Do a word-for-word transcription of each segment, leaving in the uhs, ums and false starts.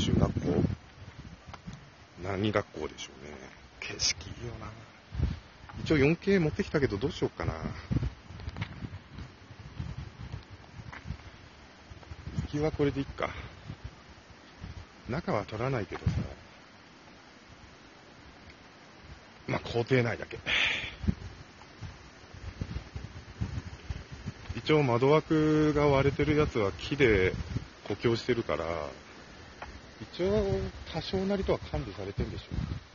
中学校、何学校でしょうね。景色いいよな。一応 よんケー 持ってきたけどどうしようかな。行きはこれでいっか。中は撮らないけどさ、まあ校庭内だけ。一応窓枠が割れてるやつは木で補強してるから、一応多少なりとは管理されてるんでしょ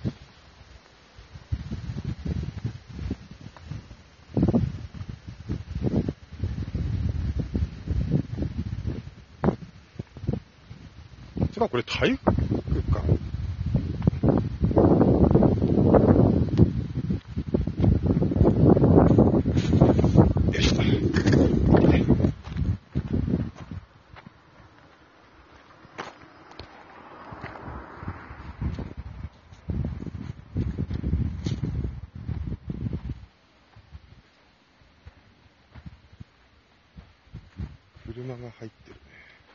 う。つまりこれ体育館？よしと。車が入ってるね。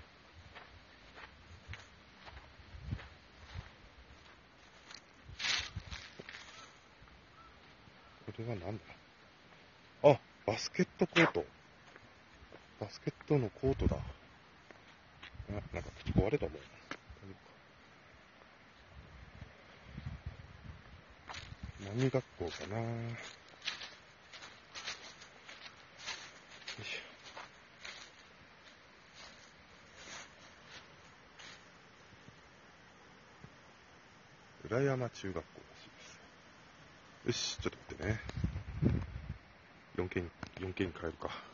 これはなんだ？あ、バスケットコート。バスケットのコートだ。あ、なんか口壊れたもん。何学校かな。よいしょ。浦山中学校らしいです。よし、ちょっと待ってね。よんケー、よんケーに変えるか。